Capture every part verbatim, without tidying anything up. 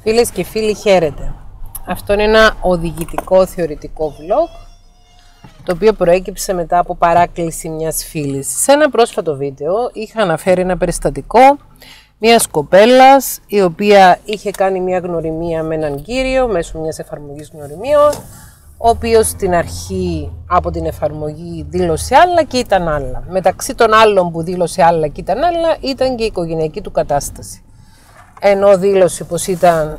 Φίλες και φίλοι, χαίρετε. Αυτό είναι ένα οδηγητικό θεωρητικό vlog, το οποίο προέκυψε μετά από παράκληση μιας φίλης. Σε ένα πρόσφατο βίντεο είχα αναφέρει ένα περιστατικό μιας κοπέλας, η οποία είχε κάνει μια γνωριμία με έναν κύριο μέσω μιας εφαρμογής γνωριμίων, ο οποίος στην αρχή από την εφαρμογή δήλωσε άλλα και ήταν άλλα. Μεταξύ των άλλων που δήλωσε άλλα και ήταν άλλα ήταν και η οικογενειακή του κατάσταση. Ενώ δήλωσε πως ήταν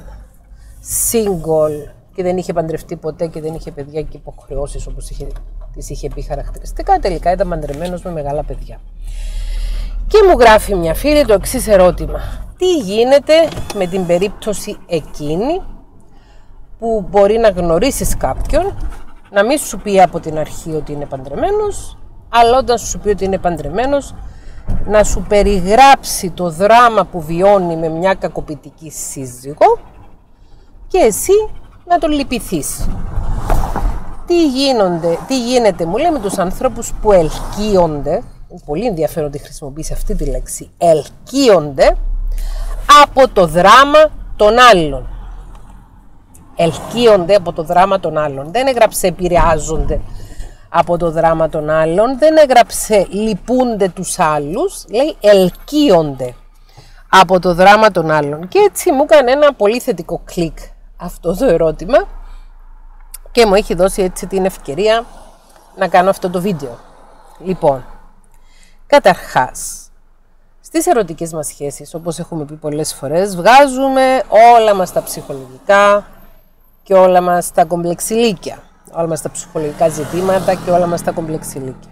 single και δεν είχε παντρευτεί ποτέ και δεν είχε παιδιά και υποχρεώσεις όπως είχε, τις είχε πει χαρακτηριστικά, τελικά ήταν παντρεμένος με μεγάλα παιδιά. Και μου γράφει μια φίλη το εξής ερώτημα: τι γίνεται με την περίπτωση εκείνη που μπορεί να γνωρίσεις κάποιον, να μην σου πει από την αρχή ότι είναι παντρεμένος, αλλά όταν σου πει ότι είναι παντρεμένος, να σου περιγράψει το δράμα που βιώνει με μια κακοποιητική σύζυγο και εσύ να τον λυπηθείς. Τι, γίνονται, τι γίνεται, μου λέει, με τους ανθρώπους που ελκύονται, πολύ ενδιαφέρον ότι χρησιμοποιήσει αυτή τη λέξη, ελκύονται από το δράμα των άλλων. Ελκύονται από το δράμα των άλλων. Δεν έγραψε επηρεάζονται από το δράμα των άλλων, δεν έγραψε λυπούνται τους άλλους, λέει ελκύονται από το δράμα των άλλων. Και έτσι μου έκανε ένα πολύ θετικό κλικ αυτό το ερώτημα και μου έχει δώσει έτσι την ευκαιρία να κάνω αυτό το βίντεο. Λοιπόν, καταρχάς, στις ερωτικές μας σχέσεις, όπως έχουμε πει πολλές φορές, βγάζουμε όλα μας τα ψυχολογικά και όλα μας τα κομπλεξιλίκια. Όλα μας τα ψυχολογικά ζητήματα και όλα μας τα κομπλεξιλίκια.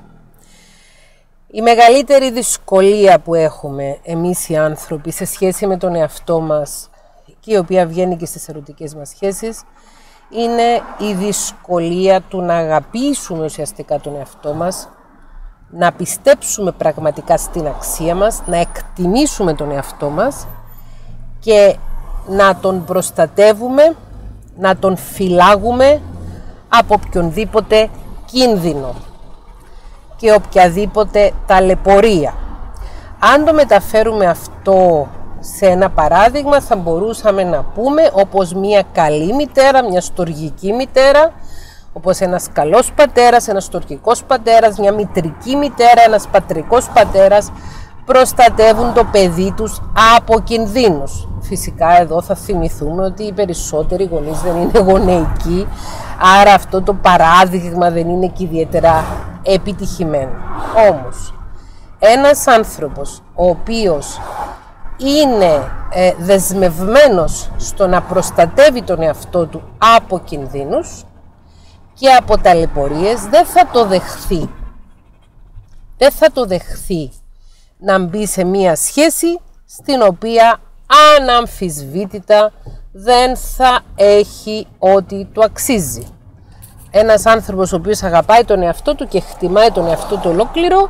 Η μεγαλύτερη δυσκολία που έχουμε εμείς οι άνθρωποι σε σχέση με τον εαυτό μας και η οποία βγαίνει και στις ερωτικές μας σχέσεις είναι η δυσκολία του να αγαπήσουμε ουσιαστικά τον εαυτό μας, να πιστέψουμε πραγματικά στην αξία μας, να εκτιμήσουμε τον εαυτό μας και να τον προστατεύουμε, να τον φυλάγουμε από οποιονδήποτε κίνδυνο και οποιαδήποτε ταλαιπωρία. Αν το μεταφέρουμε αυτό σε ένα παράδειγμα, θα μπορούσαμε να πούμε όπως μια καλή μητέρα, μια στοργική μητέρα, όπως ένας καλός πατέρας, ένας στοργικός πατέρας, μια μητρική μητέρα, ένας πατρικός πατέρας προστατεύουν το παιδί τους από κινδύνους. Φυσικά εδώ θα θυμηθούμε ότι οι περισσότεροι γονείς δεν είναι γονεϊκοί, άρα αυτό το παράδειγμα δεν είναι και ιδιαίτερα επιτυχημένο. Όμως, ένας άνθρωπος ο οποίος είναι ε, δεσμευμένος στο να προστατεύει τον εαυτό του από κινδύνους και από ταλαιπωρίες, δεν θα το δεχθεί. Δεν θα το δεχθεί να μπει σε μία σχέση στην οποία αναμφισβήτητα δεν θα έχει ό,τι του αξίζει. Ένας άνθρωπος ο οποίος αγαπάει τον εαυτό του και εκτιμάει τον εαυτό του ολόκληρο,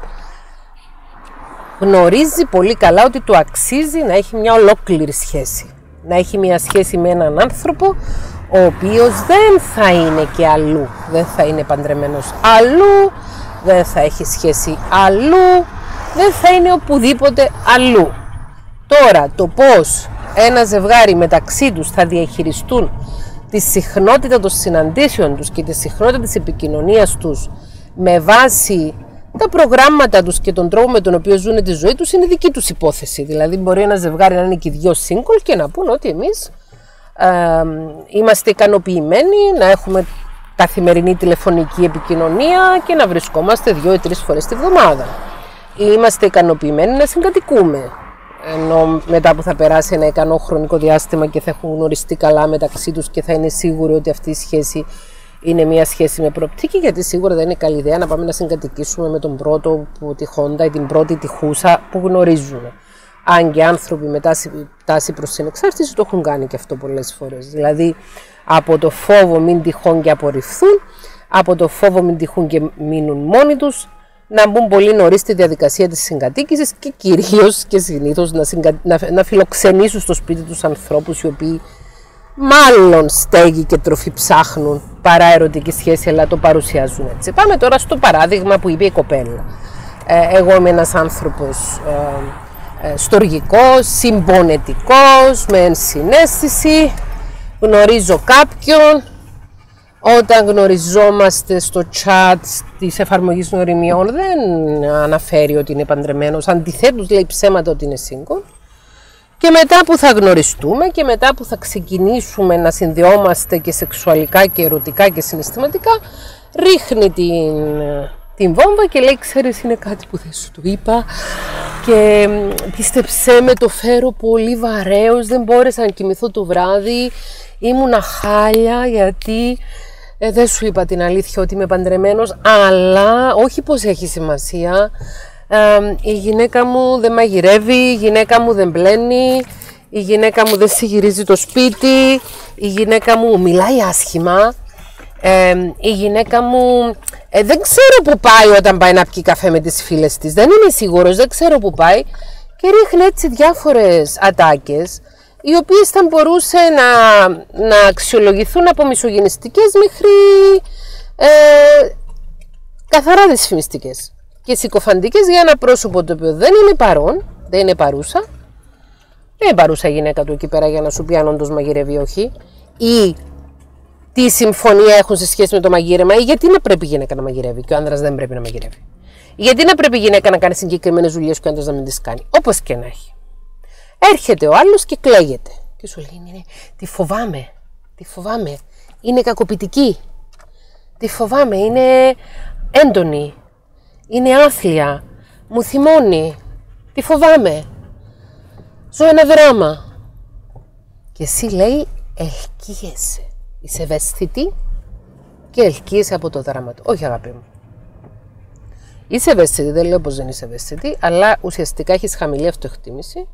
γνωρίζει πολύ καλά ότι του αξίζει να έχει μια ολόκληρη σχέση. Να έχει μια σχέση με έναν άνθρωπο ο οποίος δεν θα είναι και αλλού. Δεν θα είναι παντρεμένος αλλού, δεν θα έχει σχέση αλλού, δεν θα είναι οπουδήποτε αλλού. Τώρα, το πώς ένα ζευγάρι μεταξύ τους θα διαχειριστούν τη συχνότητα των συναντήσεων τους και τη συχνότητα της επικοινωνίας τους με βάση τα προγράμματα τους και τον τρόπο με τον οποίο ζουν τη ζωή τους είναι δική τους υπόθεση. Δηλαδή μπορεί ένα ζευγάρι να είναι και δυο single και να πούν ότι εμείς ε, είμαστε ικανοποιημένοι να έχουμε καθημερινή τηλεφωνική επικοινωνία και να βρισκόμαστε δύο ή τρεις φορές τη βδομάδα. Ή είμαστε ικανοποιημένοι να συγκατοικούμε, ενώ μετά που θα περάσει ένα ικανό χρονικό διάστημα και θα έχουν γνωριστεί καλά μεταξύ τους και θα είναι σίγουροι ότι αυτή η σχέση είναι μια σχέση με προοπτική, γιατί σίγουρα δεν είναι καλή ιδέα να πάμε να συγκατοικήσουμε με τον πρώτο που τυχόντα ή την πρώτη τυχούσα που γνωρίζουμε. Αν και άνθρωποι με τάση προς την εξάρτηση το έχουν κάνει και αυτό πολλές φορές. Δηλαδή από το φόβο μην τυχόν και απορριφθούν, από το φόβο μην τυχούν και μείνουν μόνοι τους, να μπουν πολύ νωρίς στη διαδικασία της συγκατοίκησης και κυρίως και συνήθως να, συγκα... να... να φιλοξενήσουν στο σπίτι τους ανθρώπους οι οποίοι μάλλον στέγη και τροφή ψάχνουν παρά ερωτική σχέση, αλλά το παρουσιάζουν έτσι. Πάμε τώρα στο παράδειγμα που είπε η κοπέλα. Ε, εγώ είμαι ένας άνθρωπος ε, ε, στοργικός, συμπονετικός, με ενσυναίσθηση γνωρίζω κάποιον, όταν γνωριζόμαστε στο chat της εφαρμογής γνωριμιών δεν αναφέρει ότι είναι παντρεμένος, αντιθέτως λέει ψέματα ότι είναι single. Και μετά που θα γνωριστούμε και μετά που θα ξεκινήσουμε να συνδυόμαστε και σεξουαλικά και ερωτικά και συναισθηματικά, ρίχνει την, την βόμβα και λέει, ξέρεις, είναι κάτι που δεν σου το είπα και πίστεψέ με, το φέρω πολύ βαρέως, δεν μπόρεσα να κοιμηθώ το βράδυ, ήμουνα χάλια γιατί ε, δεν σου είπα την αλήθεια ότι είμαι παντρεμένος, αλλά όχι πως έχει σημασία. Uh, η γυναίκα μου δεν μαγειρεύει, η γυναίκα μου δεν πλένει, η γυναίκα μου δεν συγυρίζει το σπίτι, η γυναίκα μου μιλάει άσχημα, uh, η γυναίκα μου ε, δεν ξέρω που πάει όταν πάει να πιει καφέ με τις φίλες της, δεν είμαι σίγουρος, δεν ξέρω που πάει και ρίχνει έτσι διάφορες ατάκες οι οποίες θα μπορούσε να, να αξιολογηθούν από μισογενιστικές μέχρι ε, καθαρά δυσφημιστικές και συκοφαντικές για ένα πρόσωπο το οποίο δεν είναι παρόν, δεν είναι παρούσα. Δεν είναι παρούσα η γυναίκα του εκεί πέρα για να σου πει αν όντως μαγειρεύει ή όχι. Ή τι συμφωνία έχουν σε σχέση με το μαγείρεμα, ή γιατί να πρέπει η γυναίκα να μαγειρεύει και ο άνδρας δεν πρέπει να μαγειρεύει. Ή γιατί να πρέπει η γυναίκα να κάνει συγκεκριμένες δουλειές και ο άνδρας να μην τις κάνει. Όπως και να έχει. Έρχεται ο άλλος και κλαίγεται. Και σου λέει: ναι, τη φοβάμαι. Τη φοβάμαι. Είναι κακοποιητική. Τη φοβάμαι. Είναι έντονη. Είναι άθλια, μου θυμώνει, τη φοβάμαι, ζω ένα δράμα. Και εσύ λέει ελκύεσαι, είσαι ευαίσθητη και ελκύεσαι από το δράμα του. Όχι αγάπη μου, είσαι ευαίσθητη, δεν λέω πως δεν είσαι ευαίσθητη, αλλά ουσιαστικά έχεις χαμηλή αυτοεκτίμηση.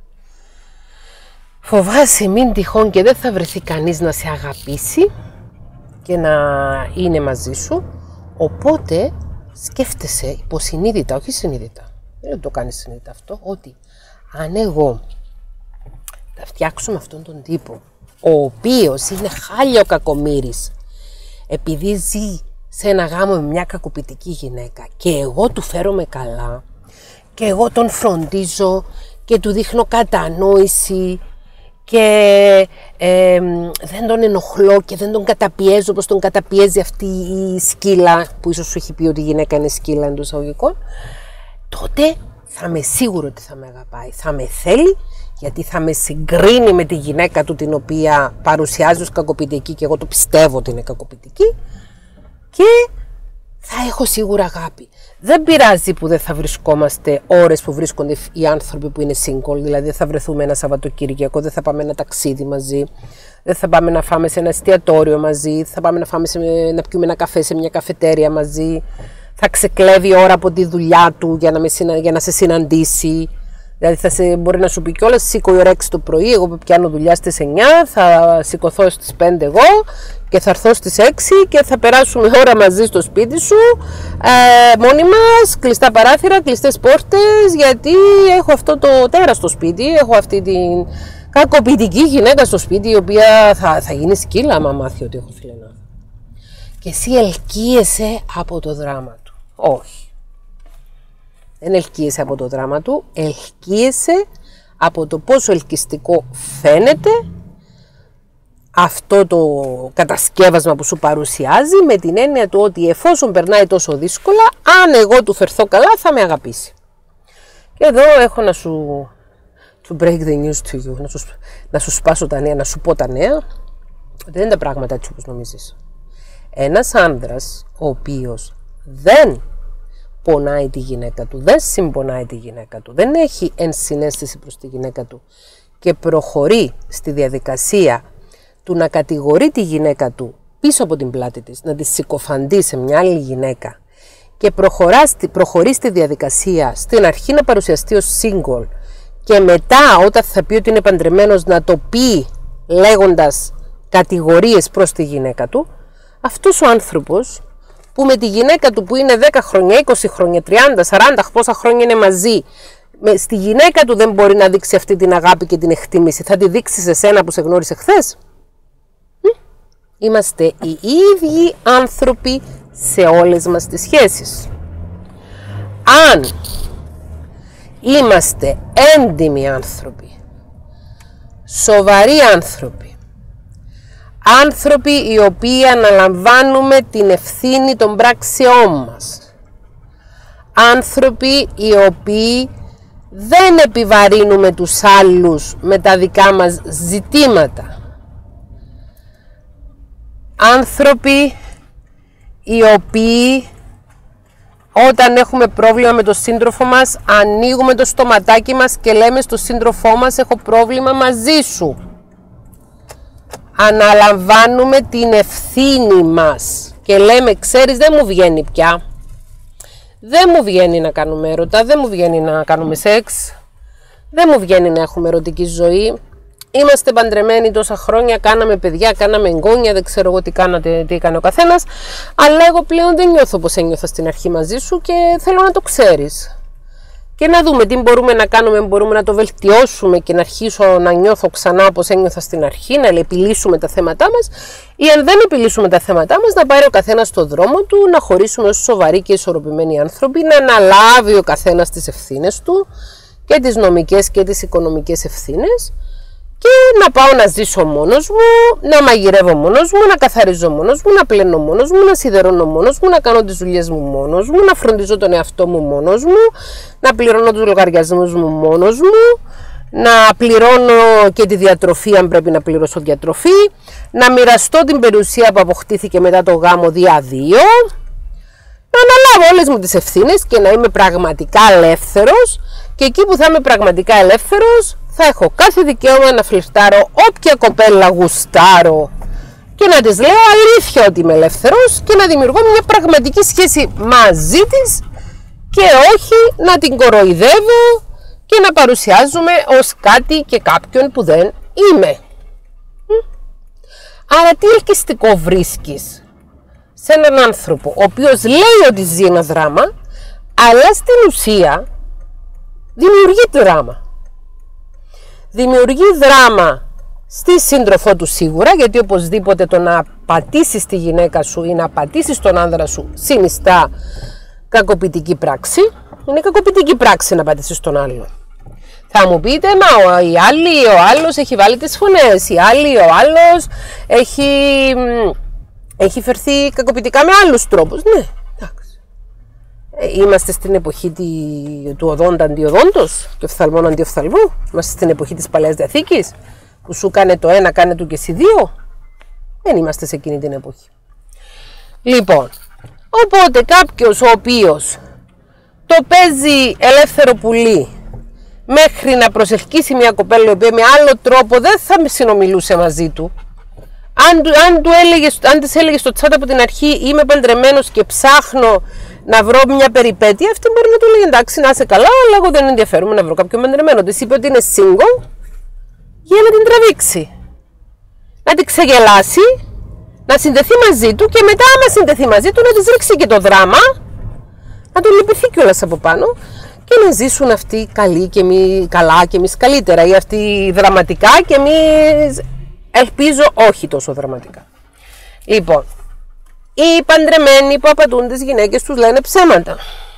Φοβάσαι μην τυχόν και δεν θα βρεθεί κανείς να σε αγαπήσει και να είναι μαζί σου, οπότε σκέφτεσαι υποσυνείδητα, όχι συνείδητα, δεν το κάνεις συνείδητα αυτό, ότι αν εγώ θα φτιάξω με αυτόν τον τύπο, ο οποίος είναι χάλιο κακομοίρης, επειδή ζει σε ένα γάμο με μια κακοποιητική γυναίκα και εγώ του φέρομαι καλά και εγώ τον φροντίζω και του δείχνω κατανόηση και ε, δεν τον ενοχλώ και δεν τον καταπιέζω όπως τον καταπιέζει αυτή η σκύλα που ίσως σου έχει πει ότι η γυναίκα είναι σκύλα εντός εισαγωγικών, τότε θα είμαι σίγουρο ότι θα με αγαπάει, θα με θέλει γιατί θα με συγκρίνει με τη γυναίκα του την οποία παρουσιάζει ως κακοποιητική και εγώ το πιστεύω ότι είναι κακοποιητική και θα έχω σίγουρα αγάπη. Δεν πειράζει που δεν θα βρισκόμαστε ώρες που βρίσκονται οι άνθρωποι που είναι single, δηλαδή θα βρεθούμε ένα Σαββατοκύριακο, δεν θα πάμε ένα ταξίδι μαζί, δεν θα πάμε να φάμε σε ένα εστιατόριο μαζί, θα πάμε να, φάμε σε, να πιούμε ένα καφέ σε μια καφετέρια μαζί, θα ξεκλέβει ώρα από τη δουλειά του για να, με, για να σε συναντήσει. Δηλαδή θα σε, μπορεί να σου πει κιόλας σήκω η ώρα έξι το πρωί, εγώ που πιάνω δουλειά στις εννιά, θα σηκωθώ στις πέντε εγώ και θα έρθω στις έξι και θα περάσουμε ώρα μαζί στο σπίτι σου, ε, μόνοι μας, κλειστά παράθυρα, κλειστές πόρτες, γιατί έχω αυτό το τέρας στο σπίτι, έχω αυτή την κακοποιητική γυναίκα στο σπίτι, η οποία θα, θα γίνει σκύλα άμα μάθει ότι έχω φιλενάδα. Και εσύ ελκύεσαι από το δράμα του. Όχι. Δεν ελκύεσαι από το δράμα του, ελκύεσαι από το πόσο ελκυστικό φαίνεται αυτό το κατασκεύασμα που σου παρουσιάζει, με την έννοια του ότι εφόσον περνάει τόσο δύσκολα, αν εγώ του φερθώ καλά θα με αγαπήσει. Και εδώ έχω να σου to break the news to you, να σου, να σου σπάσω τα νέα, να σου πω τα νέα, ότι δεν είναι τα πράγματα έτσι όπως νομίζεις. Ένας άνδρας ο οποίος δεν πονάει τη γυναίκα του, δεν συμπονάει τη γυναίκα του, δεν έχει ενσυναίσθηση προς τη γυναίκα του και προχωρεί στη διαδικασία του να κατηγορεί τη γυναίκα του πίσω από την πλάτη της, να τη συκοφαντεί σε μια άλλη γυναίκα και προχωρεί στη διαδικασία στην αρχή να παρουσιαστεί ως single και μετά όταν θα πει ότι είναι παντρεμένος να το πει λέγοντας κατηγορίες προς τη γυναίκα του, αυτός ο άνθρωπος που με τη γυναίκα του που είναι δέκα χρόνια, είκοσι χρόνια, τριάντα, σαράντα, πόσα χρόνια είναι μαζί, στη γυναίκα του δεν μπορεί να δείξει αυτή την αγάπη και την εκτίμηση, θα τη δείξει σε σένα που σε γνώρισε χθες. Είμαστε οι ίδιοι άνθρωποι σε όλες μας τις σχέσεις. Αν είμαστε έντιμοι άνθρωποι, σοβαροί άνθρωποι, Άνθρωποι οι οποίοι αναλαμβάνουμε την ευθύνη των πράξεών μας. Άνθρωποι οι οποίοι δεν επιβαρύνουμε τους άλλους με τα δικά μας ζητήματα. Άνθρωποι οι οποίοι όταν έχουμε πρόβλημα με τον σύντροφο μας ανοίγουμε το στοματάκι μας και λέμε στον σύντροφό μας έχω πρόβλημα μαζί σου. Αναλαμβάνουμε την ευθύνη μας και λέμε ξέρεις δεν μου βγαίνει πια. Δεν μου βγαίνει να κάνουμε έρωτα, δεν μου βγαίνει να κάνουμε σεξ, δεν μου βγαίνει να έχουμε ερωτική ζωή. Είμαστε παντρεμένοι τόσα χρόνια, κάναμε παιδιά, κάναμε εγγόνια, δεν ξέρω εγώ τι, κάνατε, τι έκανε ο καθένας, αλλά εγώ πλέον δεν νιώθω όπως ένιωθα στην αρχή μαζί σου και θέλω να το ξέρεις. Και να δούμε τι μπορούμε να κάνουμε, μπορούμε να το βελτιώσουμε και να αρχίσω να νιώθω ξανά όπως ένιωθα στην αρχή, να επιλύσουμε τα θέματά μας, ή αν δεν επιλύσουμε τα θέματά μας, να πάρει ο καθένας στον δρόμο του, να χωρίσουμε ως σοβαροί και ισορροπημένοι άνθρωποι, να αναλάβει ο καθένας τις ευθύνες του, και τις νομικές και τις οικονομικές ευθύνες, και να πάω να ζήσω μόνος μου, να μαγειρεύω μόνος μου, να καθαρίζω μόνος μου, να πλένω μόνος μου, να σιδερώνω μόνος μου, να κάνω τις δουλειές μου μόνος μου, να φροντίζω τον εαυτό μου μόνος μου, να πληρώνω τους λογαριασμούς μου μόνος μου, να πληρώνω και τη διατροφή αν πρέπει να πληρώσω διατροφή, να μοιραστώ την περιουσία που αποκτήθηκε μετά το γάμο δια δύο, να αναλάβω όλες μου τις ευθύνες και να είμαι πραγματικά ελεύθερος, και εκεί που θα είμαι πραγματικά ελεύθερος θα έχω κάθε δικαίωμα να φλιρτάρω όποια κοπέλα γουστάρω και να της λέω αλήθεια ότι είμαι ελεύθερος και να δημιουργώ μια πραγματική σχέση μαζί της και όχι να την κοροϊδεύω και να παρουσιάζουμε ως κάτι και κάποιον που δεν είμαι. Άρα τι ελκυστικό βρίσκεις σε έναν άνθρωπο ο οποίος λέει ότι ζει ένα δράμα, αλλά στην ουσία δημιουργεί δράμα. Δημιουργεί δράμα στη σύντροφό του σίγουρα, γιατί οπωσδήποτε το να πατήσεις τη γυναίκα σου ή να πατήσεις τον άνδρα σου συνιστά κακοποιητική πράξη. Είναι κακοποιητική πράξη να πατήσεις τον άλλο. Θα μου πείτε, μα ο, η άλλη, ο άλλος έχει βάλει τις φωνές, η άλλη, ο άλλος έχει, έχει φερθεί κακοποιητικά με άλλους τρόπους. Ναι, εντάξει. Είμαστε στην εποχή του οδόντα αντιοδόντος και οφθαλμών αντιοφθαλμού. Είμαστε στην εποχή της Παλαιάς Διαθήκης που σου κάνε το ένα, κάνε του και εσύ δύο. Δεν είμαστε σε εκείνη την εποχή. Λοιπόν, οπότε κάποιος ο οποίος το παίζει ελεύθερο πουλί μέχρι να προσελκύσει μια κοπέλα η οποία με άλλο τρόπο δεν θα συνομιλούσε μαζί του. Αν, αν, του έλεγες, αν της έλεγες στο chat από την αρχή είμαι παντρεμένος και ψάχνω να βρω μια περιπέτεια, αυτή μπορεί να του λέει εντάξει να είσαι καλά, αλλά εγώ δεν ενδιαφέρομαι να βρω κάποιον παντρεμένο. Της είπε ότι είναι single για να την τραβήξει, να την ξεγελάσει, να συνδεθεί μαζί του και μετά άμα συνδεθεί μαζί του να της ρίξει και το δράμα, να τον λυπηθεί κιόλας από πάνω και να ζήσουν αυτοί καλοί και εμείς καλά και εμείς καλύτερα, ή αυτοί δραματικά και εμείς ελπίζω όχι τόσο δραματικά. Λοιπόν, οι παντρεμένοι που απατούν τις γυναίκες τους λένε ψέματα.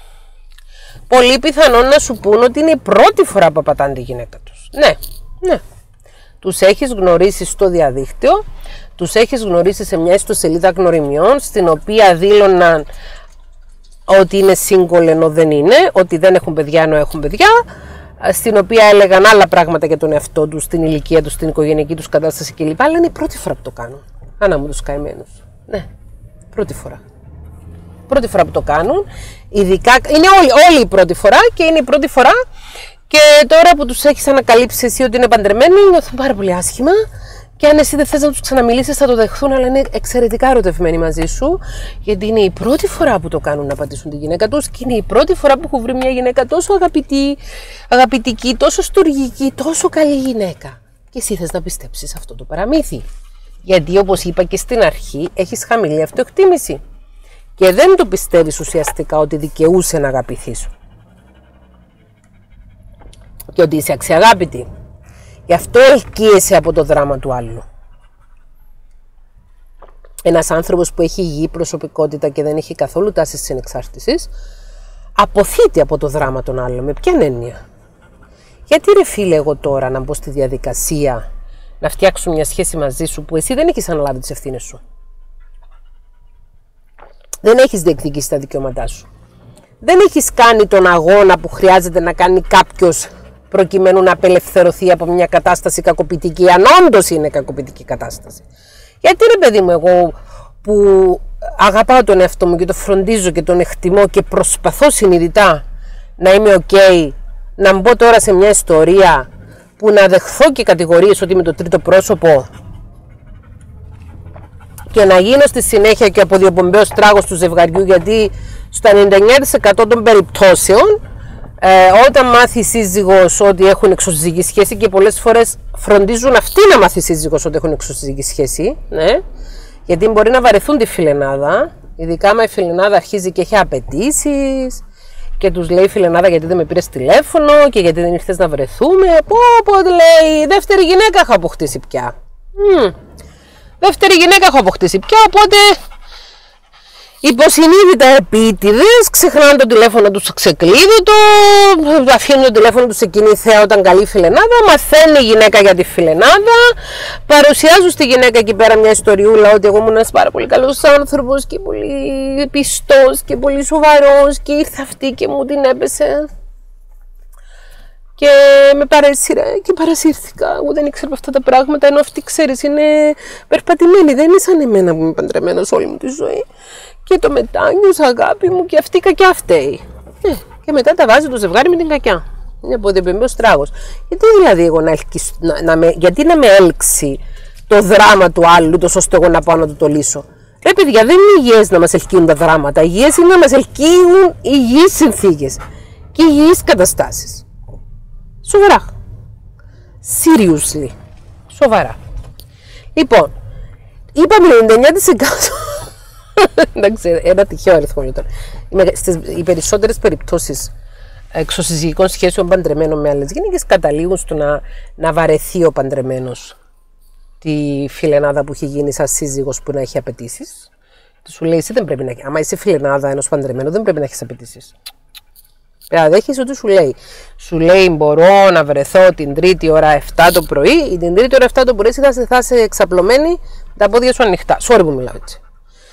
Πολύ πιθανόν να σου πούν ότι είναι η πρώτη φορά που απατάνε τη γυναίκα τους. Ναι, ναι. Τους έχεις γνωρίσει στο διαδίκτυο, τους έχεις γνωρίσει σε μια ιστοσελίδα γνωριμιών, στην οποία δήλωναν ότι είναι single ενώ δεν είναι, ότι δεν έχουν παιδιά ενώ έχουν παιδιά, στην οποία έλεγαν άλλα πράγματα για τον εαυτό τους, την ηλικία τους, την οικογενειακή τους κατάσταση κλπ. Αλλά είναι η πρώτη φορά που το κάνουν. Άνα μου τους καημένους. Ναι, πρώτη φορά. Πρώτη φορά που το κάνουν. Ειδικά, είναι όλη, όλη η πρώτη φορά και είναι η πρώτη φορά. Και τώρα που τους έχεις ανακαλύψει εσύ ότι είναι παντρεμένοι, νιώθουν πάρα πολύ άσχημα. Και αν εσύ δεν θες να τους ξαναμιλήσεις θα το δεχθούν, αλλά είναι εξαιρετικά ερωτευμένοι μαζί σου, γιατί είναι η πρώτη φορά που το κάνουν να πατήσουν τη γυναίκα τους και είναι η πρώτη φορά που έχουν βρει μια γυναίκα τόσο αγαπητή, αγαπητική, τόσο στοργική, τόσο καλή γυναίκα. Και εσύ θες να πιστέψεις αυτό το παραμύθι. Γιατί όπως είπα και στην αρχή, έχεις χαμηλή αυτοεκτίμηση και δεν το πιστεύεις ουσιαστικά ότι δικαιούσε να αγαπηθείς και ότι είσαι αξιαγάπητη. Γι' αυτό ελκύεσαι από το δράμα του άλλου. Ένας άνθρωπος που έχει υγιή προσωπικότητα και δεν έχει καθόλου τάσεις συνεξάρτησης, αποθείται από το δράμα των άλλων. Με ποια έννοια? Γιατί ρε φίλε εγώ τώρα να μπω στη διαδικασία να φτιάξουν μια σχέση μαζί σου που εσύ δεν έχεις αναλάβει τις ευθύνες σου. Δεν έχεις διεκδικήσει τα δικαιώματά σου. Δεν έχεις κάνει τον αγώνα που χρειάζεται να κάνει κάποιος προκειμένου να απελευθερωθεί από μια κατάσταση κακοποιητική, αν όντως είναι κακοποιητική κατάσταση. Γιατί ρε παιδί μου, εγώ που αγαπάω τον εαυτό μου και τον φροντίζω και τον εκτιμώ και προσπαθώ συνειδητά να είμαι ok, να μπω τώρα σε μια ιστορία που να δεχθώ και κατηγορίες ότι είμαι το τρίτο πρόσωπο και να γίνω στη συνέχεια και αποδιοπομπαίος τράγος του ζευγαριού, γιατί στο ενενήντα εννέα τοις εκατό των περιπτώσεων ε, όταν μάθει η σύζυγος ότι έχουν εξωσυζυγική σχέση, και πολλές φορές φροντίζουν αυτοί να μάθει η σύζυγος ότι έχουν εξωσυζυγική σχέση, ναι, γιατί μπορεί να βαρεθούν τη φιλενάδα, ειδικά άμα η φιλενάδα αρχίζει και έχει απαιτήσεις και τους λέει φιλενάδα γιατί δεν με πήρες τηλέφωνο και γιατί δεν ήρθες να βρεθούμε. Πω πω, λέει, δεύτερη γυναίκα έχω αποκτήσει πια. Mm. Δεύτερη γυναίκα έχω αποκτήσει πια, οπότε υποσυνείδητα επίτηδες ξεχνάνε το τηλέφωνο του ξεκλείδωτο, αφήνουν το τηλέφωνο του σε κοινή θέα όταν καλεί η φιλενάδα, μαθαίνει η γυναίκα για τη φιλενάδα, παρουσιάζουν στη γυναίκα εκεί πέρα μια ιστοριούλα ότι εγώ ήμουν ένας πάρα πολύ καλός άνθρωπος και πολύ πιστός και πολύ σοβαρός και ήρθε αυτή και μου την έπεσε και με παρέσυρε και παρασύρθηκα. Εγώ δεν ήξερα αυτά τα πράγματα, ενώ αυτή, ξέρεις, είναι περπατημένη, δεν είναι σαν εμένα που είμαι παντρεμένος όλη μου τη ζωή. Και το μετάνιωσα, αγάπη μου, και αυτή η κακιά φταίει. Ε, και μετά τα βάζει το ζευγάρι με την κακιά. Είναι αποδιοπομπαίος τράγος. Γιατί δηλαδή εγώ να, ελκυσ, να, να με, γιατί να με έλξει το δράμα του άλλου, τόσο ώστε εγώ να πάω να του το λύσω. Ρε παιδιά, δεν είναι υγιές να μας ελκύουν τα δράματα. Υγιές είναι να μας ελκύουν υγιείς συνθήκες και υγιείς καταστάσεις. Σοβαρά. Seriously. Σοβαρά. Λοιπόν, είπαμε ενενήντα εννέα τοις εκατό. Εντάξει, ένα τυχαίο αριθμό ήταν. Οι περισσότερες περιπτώσεις εξωσυζυγικών σχέσεων παντρεμένων με άλλες γυναίκες καταλήγουν στο να, να βαρεθεί ο παντρεμένος τη φιλενάδα που έχει γίνει σαν σύζυγος που να έχει απαιτήσεις. Σου λέει, εσύ δεν πρέπει να έχει. Άμα είσαι φιλενάδα ενός παντρεμένου, δεν πρέπει να έχεις απαιτήσεις. Δέχεις ότι σου λέει. Σου λέει, μπορώ να βρεθώ την τρίτη ώρα εφτά το πρωί, ή την τρίτη ώρα εφτά το πρωί θα, θα είσαι εξαπλωμένη τα πόδια σου ανοιχτά. Sorry που μιλάω έτσι.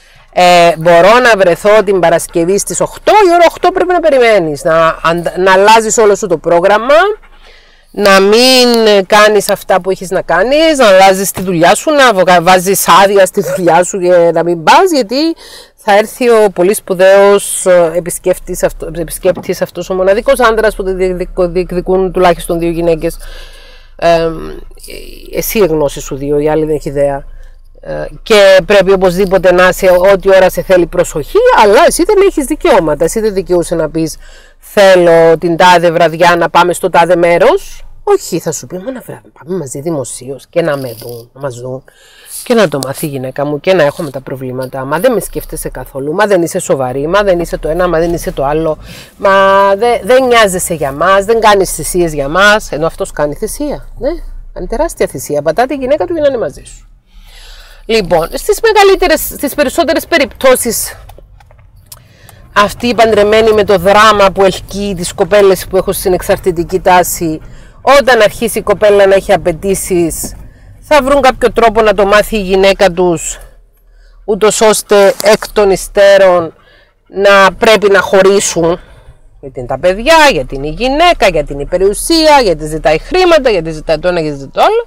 Ε, μπορώ να βρεθώ την Παρασκευή στις οκτώ, η ώρα οκτώ πρέπει να περιμένεις, να, να αλλάζεις όλο σου το πρόγραμμα, να μην κάνεις αυτά που έχεις να κάνεις, να αλλάζεις τη δουλειά σου, να βάζεις άδεια στη δουλειά σου και να μην πας, γιατί θα έρθει ο πολύ σπουδαίος επισκέπτης, αυτό, επισκέπτης αυτός ο μοναδικός άντρας που διεκδικούν τουλάχιστον δύο γυναίκες. Ε, εσύ η γνώση σου δύο, η άλλη δεν έχει ιδέα. Και πρέπει οπωσδήποτε να είσαι ό,τι ώρα σε θέλει προσοχή, αλλά εσύ δεν έχεις δικαιώματα. Εσύ δεν δικαιούσε να πεις θέλω την τάδε βραδιά να πάμε στο τάδε μέρος. Όχι, θα σου πει μα να πάμε μαζί δημοσίως και να με δουν, να μας δουν και να το μάθει η γυναίκα μου και να έχουμε τα προβλήματα. Μα δεν με σκέφτεσαι καθόλου, μα δεν είσαι σοβαρή, μα δεν είσαι το ένα, μα δεν είσαι το άλλο, μα δεν, δεν νοιάζεσαι για μας, δεν κάνεις θυσίες για μας. Ενώ αυτός κάνει θυσία. Ναι, κάνει τεράστια θυσία. Πατά τη γυναίκα του για να είναι μαζί σου. Λοιπόν, στις μεγαλύτερες, στις περισσότερες περιπτώσεις αυτοί οι παντρεμένοι με το δράμα που ελκύει τις κοπέλες που έχουν στην εξαρτητική τάση, όταν αρχίσει η κοπέλα να έχει απαιτήσεις, θα βρουν κάποιο τρόπο να το μάθει η γυναίκα τους, ούτως ώστε εκ των υστέρων να πρέπει να χωρίσουν. Γιατί είναι τα παιδιά, γιατί είναι η γυναίκα, γιατί είναι η περιουσία, γιατί ζητάει χρήματα, γιατί ζητάει το ένα, γιατί ζητάει το άλλο.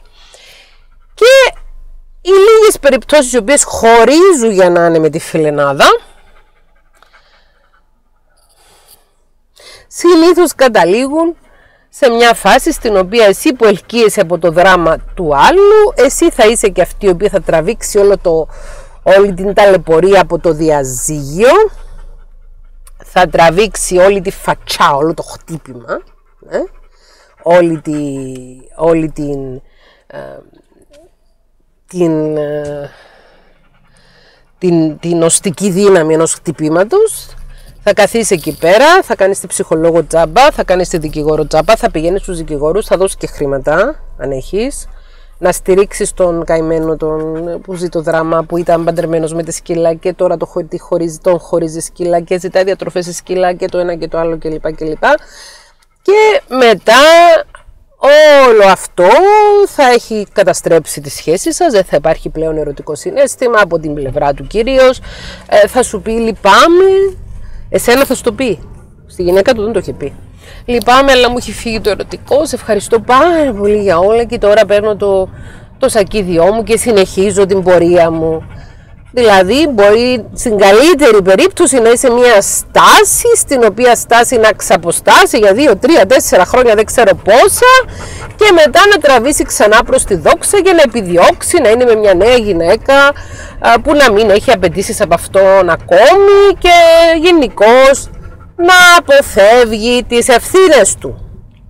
Και οι λίγες περιπτώσεις οι οποίες χωρίζουν για να είναι με τη φιλενάδα, συνήθως καταλήγουν σε μια φάση στην οποία εσύ που ελκύεσαι από το δράμα του άλλου, εσύ θα είσαι και αυτή η οποία θα τραβήξει όλο το, όλη την ταλαιπωρία από το διαζύγιο, θα τραβήξει όλη τη φατσά, όλο το χτύπημα, ε? όλη, τη, όλη την... Ε, Την, την, την οστική δύναμη ενός χτυπήματος, θα καθίσει εκεί πέρα, θα κάνεις τη ψυχολόγο τζάμπα, θα κάνεις τη δικηγόρο τζάμπα, θα πηγαίνεις στους δικηγόρους, θα δώσεις και χρήματα, αν έχεις, να στηρίξεις τον καημένο τον, που ζει το δράμα, που ήταν παντρεμένος με τη σκύλα και τώρα το, χωρίζει, τον χωρίζει σκύλα και ζητάει διατροφές στη σκύλα και το ένα και το άλλο κλπ. κλπ. Και μετά όλο αυτό θα έχει καταστρέψει τη σχέση σας, δεν θα υπάρχει πλέον ερωτικό συναίσθημα από την πλευρά του κυρίως, ε, θα σου πει λυπάμαι, εσένα θα σου το πει, στη γυναίκα του δεν το είχε πει. Λυπάμαι, αλλά μου έχει φύγει το ερωτικό, σε ευχαριστώ πάρα πολύ για όλα και τώρα παίρνω το, το σακίδιό μου και συνεχίζω την πορεία μου. Δηλαδή μπορεί στην καλύτερη περίπτωση να είσαι μια στάση, στην οποία στάση να ξαποστάσει για δύο, τρία, τέσσερα χρόνια, δεν ξέρω πόσα, και μετά να τραβήσει ξανά προς τη δόξα και να επιδιώξει να είναι με μια νέα γυναίκα που να μην έχει απαιτήσεις από αυτόν ακόμη και γενικώς να αποφεύγει τις ευθύνες του.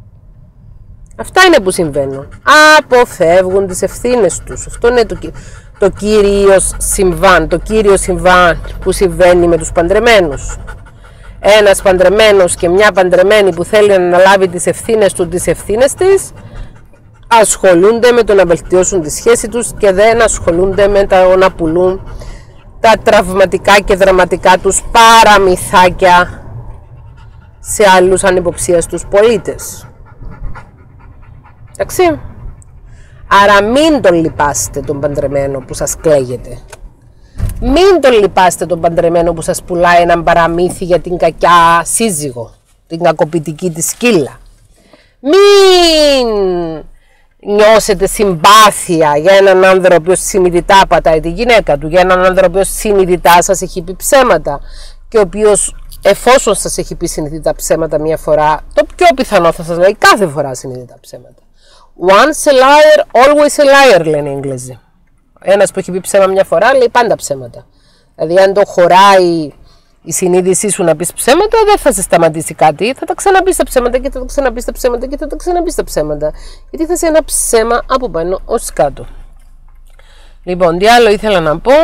Αυτά είναι που συμβαίνουν. Αποφεύγουν τις ευθύνες τους. Αυτό είναι το, το κύριο συμβάν, το κύριο συμβάν που συμβαίνει με τους παντρεμένους. Ένας παντρεμένος και μια παντρεμένη που θέλει να αναλάβει τις ευθύνες του, τις ευθύνες της, ασχολούνται με το να βελτιώσουν τη σχέση τους και δεν ασχολούνται με το να πουλούν τα τραυματικά και δραματικά τους παραμυθάκια σε άλλους ανυποψίαστους πολίτες. Εντάξει. Άρα μην τον λυπάστε τον παντρεμένο που σας κλαίγεται. Μην τον λυπάστε τον παντρεμένο που σας πουλάει έναν παραμύθι για την κακιά σύζυγο, την κακοποιητική της σκύλα. Μην νιώσετε συμπάθεια για έναν άνδρα ο οποίος συνειδητά πατάει τη γυναίκα του, για έναν άνδρα ο οποίος συνειδητά σας έχει πει ψέματα και ο οποίος, εφόσον σας έχει πει συνειδητά ψέματα μία φορά, το πιο πιθανό θα σας λέει κάθε φορά συνειδητά ψέματα. Once a liar, always a liar, λένε οι Εγγλέζοι. Ένας που έχει πει ψέμα μια φορά λέει πάντα ψέματα. Δηλαδή αν το χωράει η συνείδησή σου να πεις ψέματα, δεν θα σε σταματήσει κάτι. Θα τα ξαναπείς τα ψέματα και θα τα ξαναπείς τα ψέματα και θα τα ξαναπείς τα ψέματα. Γιατί θα είσαι ένα ψέμα από πάνω ως κάτω. Λοιπόν, τι άλλο ήθελα να πω.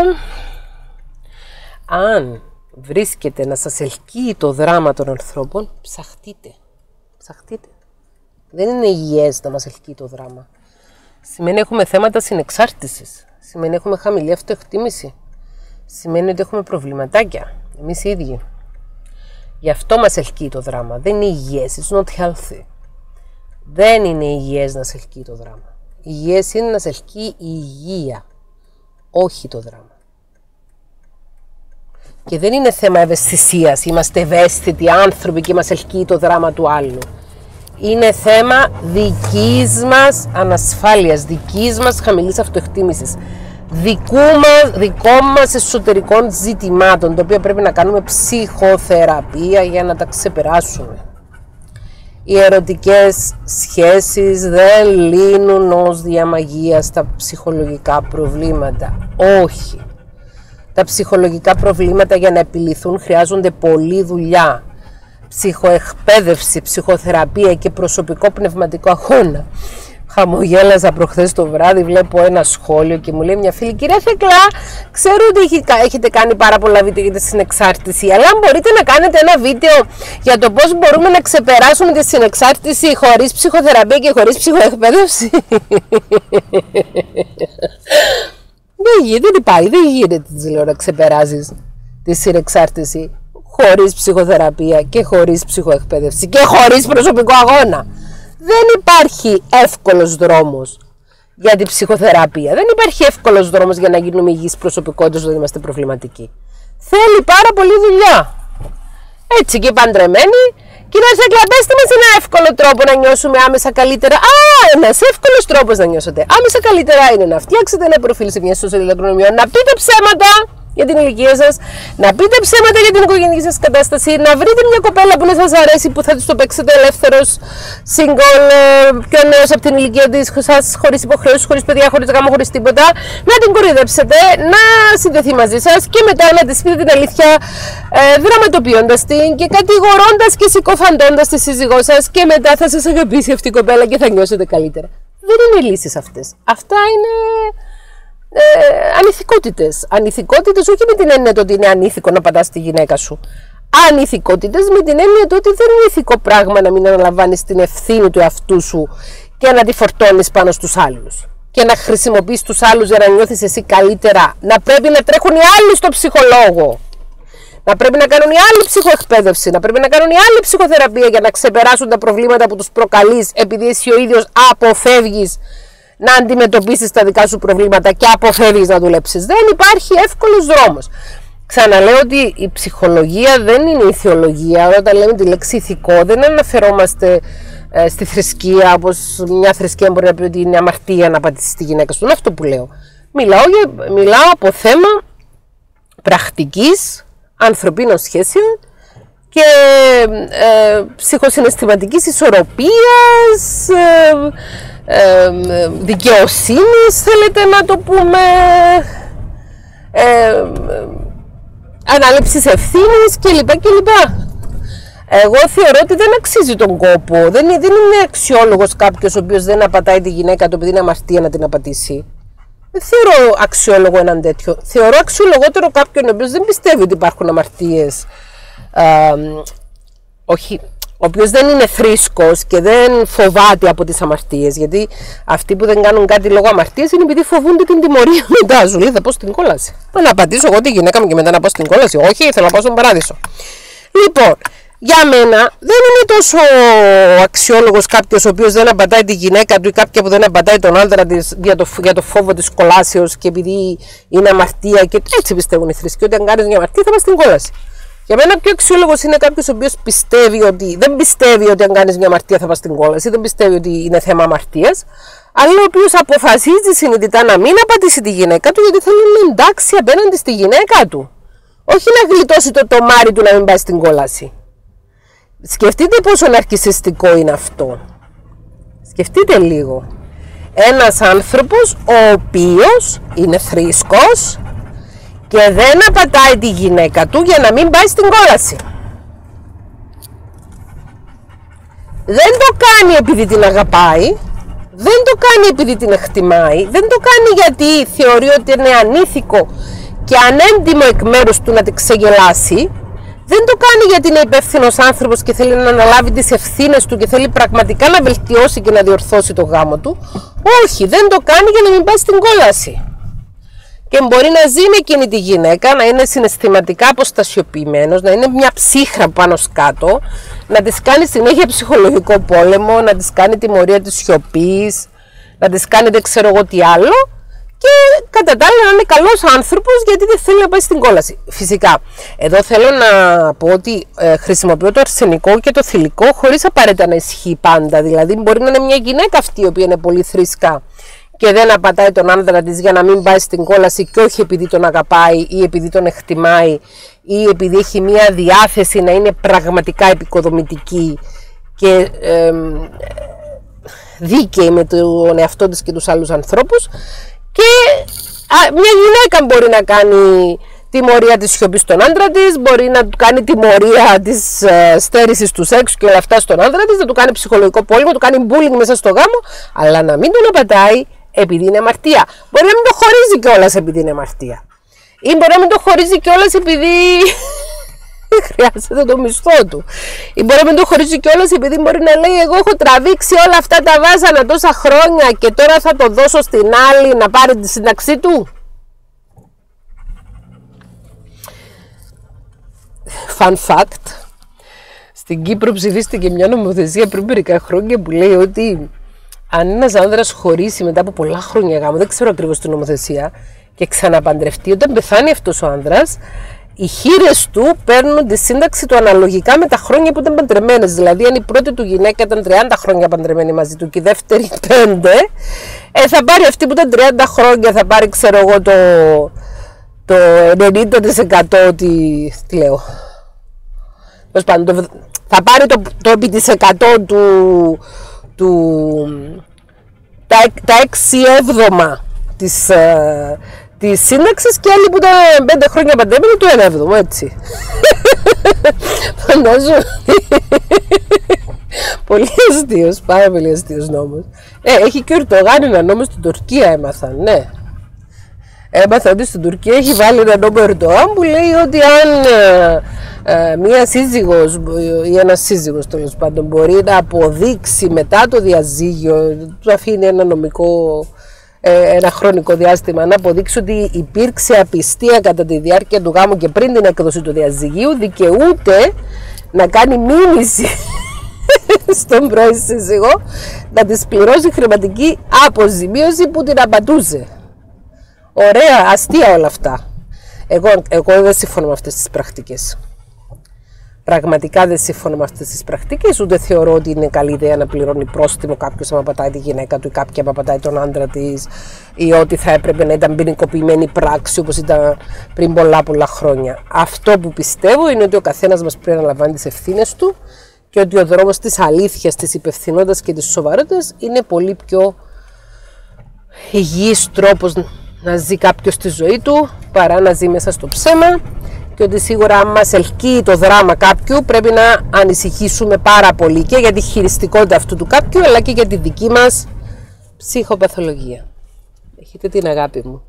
Αν βρίσκεται να σας ελκύει το δράμα των ανθρώπων, ψαχτείτε. Ψαχτείτε. Δεν είναι υγιές να μας ελκύει το δράμα. Σημαίνει έχουμε θέματα συνεξάρτησης. Σημαίνει έχουμε χαμηλή αυτοεκτίμηση. Σημαίνει ότι έχουμε προβληματάκια. Εμείς οι ίδιοι. Γι' αυτό μας ελκύει το δράμα. Δεν είναι υγιές. It's not healthy. Δεν είναι υγιές να σε ελκύει το δράμα. Υγιές είναι να σε ελκύει η υγεία. Όχι το δράμα. Και δεν είναι θέμα ευαισθησίας. Είμαστε ευαίσθητοι άνθρωποι και μας ελκύει το δράμα του άλλου. Είναι θέμα δικής μας ανασφάλειας, δικής μας χαμηλής αυτοεκτίμησης, δικού μας, δικών μας εσωτερικών ζητημάτων, το οποίο πρέπει να κάνουμε ψυχοθεραπεία για να τα ξεπεράσουμε. Οι ερωτικές σχέσεις δεν λύνουν ως διαμαγεία στα ψυχολογικά προβλήματα. Όχι. Τα ψυχολογικά προβλήματα για να επιληθούν χρειάζονται πολλή δουλειά. Ψυχοεκπαίδευση, ψυχοθεραπεία και προσωπικό πνευματικό αγώνα. Χαμογέλαζα προχθές το βράδυ, βλέπω ένα σχόλιο και μου λέει μια φίλη: κυρία Θεκλά, ξέρω ότι έχετε κάνει πάρα πολλά βίντεο για τη συνεξάρτηση, αλλά αν μπορείτε να κάνετε ένα βίντεο για το πώς μπορούμε να ξεπεράσουμε τη συνεξάρτηση χωρίς ψυχοθεραπεία και χωρίς ψυχοεκπαίδευση. Δεν γίνεται, δεν πάει, δεν γίνεται, της λέω, να ξεπεράσεις τη συνεξάρτηση χωρίς ψυχοθεραπεία και χωρίς ψυχοεκπαίδευση και χωρίς προσωπικό αγώνα. Δεν υπάρχει εύκολος δρόμος για την ψυχοθεραπεία. Δεν υπάρχει εύκολος δρόμος για να γίνουμε υγιείς προσωπικότητες όταν είμαστε προβληματικοί. Θέλει πάρα πολύ δουλειά. Έτσι και παντρεμένοι. Κυρία Θεκλά, πέστε μας ένα εύκολο τρόπο να νιώσουμε άμεσα καλύτερα. Α, ένας εύκολος τρόπος να νιώσετε άμεσα καλύτερα είναι να φτιάξετε ένα προφίλ σε μια ιστοσελίδα προνομιών, να πείτε ψέματα για την ηλικία σας, να πείτε ψέματα για την οικογενειακή σας κατάσταση, να βρείτε μια κοπέλα που να σας αρέσει, που θα της το παίξετε ελεύθερος, single, πιο νέος από την ηλικία της σας, χωρίς υποχρεώσεις, χωρίς παιδιά, χωρίς γάμο, χωρίς τίποτα, να την κοροϊδέψετε, να συνδεθεί μαζί σας και μετά να της πείτε την αλήθεια, ε, δραματοποιώντας την και κατηγορώντας και συκοφαντώντας τη σύζυγό σας, και μετά θα σας αγαπήσει αυτή η κοπέλα και θα νιώσετε καλύτερα. Δεν είναι λύσεις αυτές. Αυτά είναι Ε, ανηθικότητες. Ανηθικότητες όχι με την έννοια ότι είναι ανήθικο να πατάς τη γυναίκα σου. Ανηθικότητες με την έννοια ότι δεν είναι ηθικό πράγμα να μην αναλαμβάνεις την ευθύνη του εαυτού σου και να τη φορτώνεις πάνω στους άλλους. Και να χρησιμοποιείς τους άλλους για να νιώθεις εσύ καλύτερα. Να πρέπει να τρέχουν οι άλλοι στο ψυχολόγο. να πρέπει να κάνουν οι άλλοι ψυχοεκπαίδευση, να πρέπει να κάνουν οι άλλοι ψυχοθεραπεία για να ξεπεράσουν τα προβλήματα που τους προκαλείς, επειδή εσύ ο ίδιος αποφεύγεις να αντιμετωπίσεις τα δικά σου προβλήματα και αποφεύγεις να δουλέψεις. Δεν υπάρχει εύκολος δρόμος. Ξαναλέω ότι η ψυχολογία δεν είναι η θεολογία. Όταν λέμε τη λέξη ηθικό, δεν αναφερόμαστε ε, στη θρησκεία, όπως μια θρησκεία μπορεί να πει ότι είναι αμαρτία να πατήσεις τη γυναίκα σου. Είναι αυτό που λέω. Μιλάω, για, μιλάω από θέμα πρακτικής ανθρωπίνων σχέσεων και ε, ψυχοσυναισθηματικής ισορροπίας, ε, ε, δικαιοσύνης, θέλετε να το πούμε, ε, ανάληψης ευθύνης κλπ. κλπ. Εγώ θεωρώ ότι δεν αξίζει τον κόπο. Δεν, δεν είναι αξιόλογος κάποιος ο οποίος δεν απατάει τη γυναίκα του επειδή είναι αμαρτία να την απατήσει. Δεν θεωρώ αξιόλογο έναν τέτοιο. Θεωρώ αξιολογότερο κάποιον ο οποίος δεν πιστεύει ότι υπάρχουν αμαρτίες. Ε, όχι, ο οποίος δεν είναι θρήσκος και δεν φοβάται από τις αμαρτίες. Γιατί αυτοί που δεν κάνουν κάτι λόγω αμαρτίας είναι επειδή φοβούνται την τιμωρία μετά. Σου λέει θα πάω στην κόλαση. Να πατήσω εγώ τη γυναίκα μου και μετά να πάω στην κόλαση. Όχι, θέλω να πάω στον παράδεισο. Λοιπόν, για μένα δεν είναι τόσο αξιόλογος κάποιος ο οποίος δεν απατάει τη γυναίκα του ή κάποια που δεν απατάει τον άντρα της για το, για το φόβο της κολάσεως και επειδή είναι αμαρτία και έτσι πιστεύουν οι θρησκοί ότι αν κάνεις μια αμαρτία θα πας στην κόλαση. Για μένα πιο αξιόλογος είναι κάποιος ο οποίος πιστεύει ότι, δεν πιστεύει ότι αν κάνεις μια αμαρτία θα πας στην κόλαση, δεν πιστεύει ότι είναι θέμα αμαρτίας, αλλά ο οποίος αποφασίζει συνειδητά να μην απατήσει τη γυναίκα του γιατί θέλει να είναι εντάξει απέναντι στη γυναίκα του. Όχι να γλιτώσει το τομάρι του να μην πάει στην κόλαση. Σκεφτείτε πόσο ναρκισσιστικό είναι αυτό. Σκεφτείτε λίγο. Ένας άνθρωπος ο οποίος είναι θρήσκος και δεν απατάει τη γυναίκα του για να μην πάει στην κόλαση. Δεν το κάνει επειδή την αγαπάει, δεν το κάνει επειδή την εκτιμάει, δεν το κάνει γιατί θεωρεί ότι είναι ανήθικο και ανέντιμο εκ μέρους του να την ξεγελάσει. Δεν το κάνει γιατί είναι υπεύθυνος άνθρωπος και θέλει να αναλάβει τις ευθύνες του και θέλει πραγματικά να βελτιώσει και να διορθώσει το γάμο του. Όχι, δεν το κάνει για να μην πάει στην κόλαση. Και μπορεί να ζει με εκείνη τη γυναίκα, να είναι συναισθηματικά αποστασιοποιημένος, να είναι μια ψύχρα πάνω σκάτω, να της κάνει συνέχεια ψυχολογικό πόλεμο, να της κάνει τιμωρία της σιωπής, να της κάνει δεν ξέρω εγώ τι άλλο. Και κατά τα άλλα να είναι καλός άνθρωπος γιατί δεν θέλει να πάει στην κόλαση. Φυσικά, εδώ θέλω να πω ότι ε, χρησιμοποιώ το αρσενικό και το θηλυκό χωρίς απαραίτητα να ισχύει πάντα. Δηλαδή μπορεί να είναι μια γυναίκα αυτή η οποία είναι πολύ θρήσκα και δεν απατάει τον άντρα της για να μην πάει στην κόλαση και όχι επειδή τον αγαπάει ή επειδή τον εκτιμάει ή επειδή έχει μια διάθεση να είναι πραγματικά επικοδομητική και ε, δίκαιη με τον εαυτό της και τους άλλους ανθρώπους. Και α, μια γυναίκα μπορεί να κάνει τιμωρία της σιωπής στον άντρα της, μπορεί να του κάνει τιμωρία της ε, στέρησης του σεξου και όλα αυτά στον άντρα της, να του κάνει ψυχολογικό πόλεμο, να του κάνει bullying μέσα στο γάμο, αλλά να μην τον απατάει επειδή είναι αμαρτία. Μπορεί να μην το χωρίζει κιόλας επειδή είναι αμαρτία. Ή μπορεί να μην το χωρίζει κιόλας επειδή χρειάζεται το μισθό του. Ή μπορεί να μην το χωρίζει κιόλας επειδή μπορεί να λέει εγώ έχω τραβήξει όλα αυτά τα βάζανα τόσα χρόνια και τώρα θα το δώσω στην άλλη να πάρει τη σύνταξή του. Fun fact, στην Κύπρο ψηφίστηκε μια νομοθεσία πριν μερικά χρόνια που λέει ότι αν ένας άνδρας χωρίσει μετά από πολλά χρόνια γάμο, δεν ξέρω ακριβώς την νομοθεσία, και ξαναπαντρευτεί, όταν πεθάνει αυτός ο άνδρας, οι χείρες του παίρνουν τη σύνταξη του αναλογικά με τα χρόνια που ήταν παντρεμένες. Δηλαδή, αν η πρώτη του γυναίκα ήταν τριάντα χρόνια παντρεμένη μαζί του και η δεύτερη πέντε, ε, θα πάρει αυτή που ήταν τριάντα χρόνια, θα πάρει, ξέρω εγώ, το, το ενενήντα τοις εκατό. Τι, τι λέω. Το, θα πάρει το, το επί της εκατό του, του τα, τα έξι έβδομα της, ε, της σύνταξης και άλλοι που ήταν πέντε χρόνια παντρεμένοι του ένα έβδομο, έτσι. Φαντάζομαι. Πολύ αστείος, πάρα πολύ αστείος νόμος. Ε, έχει και ο Ερντογάν ένα νόμο στην Τουρκία, έμαθαν, ναι. Έμαθα ότι στην Τουρκία έχει βάλει ένα νόμο Ερντογάν που λέει ότι αν ε, ε, μία σύζυγος ή ένας σύζυγος τέλος πάντων μπορεί να αποδείξει μετά το διαζύγιο, του αφήνει ένα νομικό ένα χρονικό διάστημα να αποδείξει ότι υπήρξε απιστία κατά τη διάρκεια του γάμου και πριν την έκδοση του διαζυγίου, δικαιούται να κάνει μήνυση στον πρώην σύζυγο να της πληρώσει χρηματική αποζημίωση που την απατούσε. Ωραία, αστεία όλα αυτά. Εγώ, εγώ δεν συμφωνώ με αυτές τις πρακτικές. Πραγματικά δεν συμφωνώ με αυτές τις πρακτικές, ούτε θεωρώ ότι είναι καλή ιδέα να πληρώνει πρόστιμο κάποιος άμα πατάει τη γυναίκα του ή κάποια άμα πατάει τον άντρα της, ή ότι θα έπρεπε να ήταν ποινικοποιημένη πράξη όπως ήταν πριν πολλά πολλά χρόνια. Αυτό που πιστεύω είναι ότι ο καθένας μας πρέπει να λαμβάνει τις ευθύνες του και ότι ο δρόμος της αλήθειας, της υπευθυνότητας και της σοβαρότητας είναι πολύ πιο υγιής τρόπος να ζει κάποιος τη ζωή του παρά να ζει μέσα στο ψέμα. Και ότι σίγουρα αν μας ελκύει το δράμα κάποιου πρέπει να ανησυχήσουμε πάρα πολύ και για τη χειριστικότητα αυτού του κάποιου αλλά και για τη δική μας ψυχοπαθολογία. Έχετε την αγάπη μου.